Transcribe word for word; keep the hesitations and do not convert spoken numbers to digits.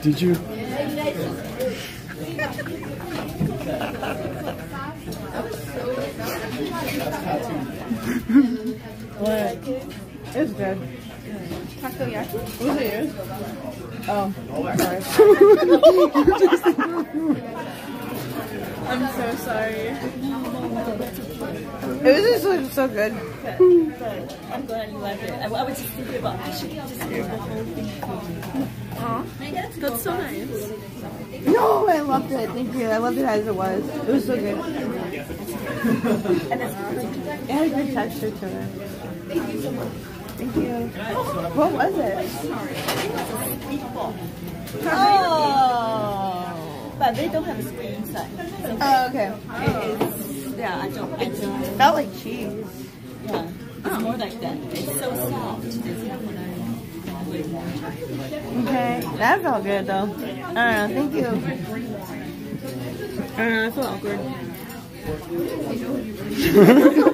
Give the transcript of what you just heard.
Did you? What? It was good. Takoyaki? Was it yours? Oh, sorry. I'm so sorry. It was just like, so good. Good. I'm glad you liked it. I, I was just thinking about I should just do the whole thing. Aww. That's so nice. No, I loved it. Thank you. I loved it as it was. It was so good. And it's It had a good texture to it. Thank you so much. Thank you. What was it? meatball. Oh! But they don't have a squid inside. Oh, okay. It is, yeah, I don't, I don't. It felt like cheese. Yeah, it's more like that. It's so soft. It's not what I Okay, that felt good though. I don't know, thank you. I don't know, I feel awkward.